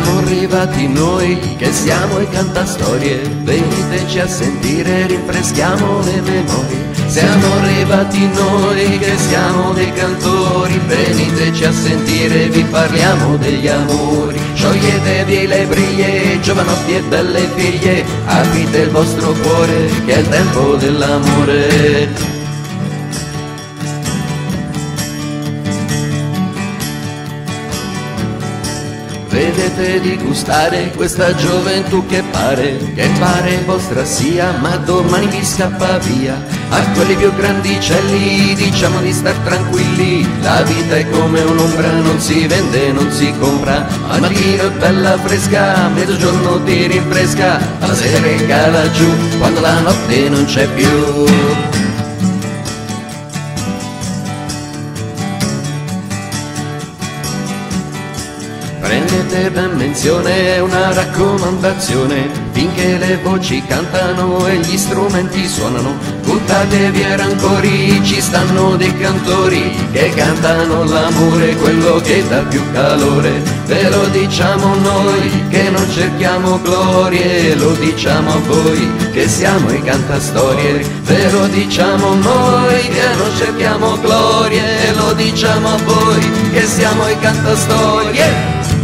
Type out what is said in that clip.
Siamo arrivati noi che siamo i cantastorie, veniteci a sentire, rinfreschiamo le memorie. Siamo arrivati noi che siamo dei cantori, veniteci a sentire, vi parliamo degli amori. Scioglietevi le briglie, giovanotti e belle figlie, aprite il vostro cuore che è il tempo dell'amore. Vedete di gustare questa gioventù che pare vostra sia, ma domani vi scappa via. A quelli più grandicelli diciamo di star tranquilli, la vita è come un'ombra, non si vende, non si compra. Al mattino è bella fresca, a mezzogiorno ti rinfresca, alla sera cala giù, quando la notte non c'è più. Prendete ben menzione, è una raccomandazione, finché le voci cantano e gli strumenti suonano, buttate via rancori, ci stanno dei cantori che cantano l'amore, quello che dà più calore. Ve lo diciamo noi che non cerchiamo glorie, lo diciamo a voi che siamo i cantastorie. Ve lo diciamo noi che non cerchiamo glorie, lo diciamo a voi che siamo i cantastorie.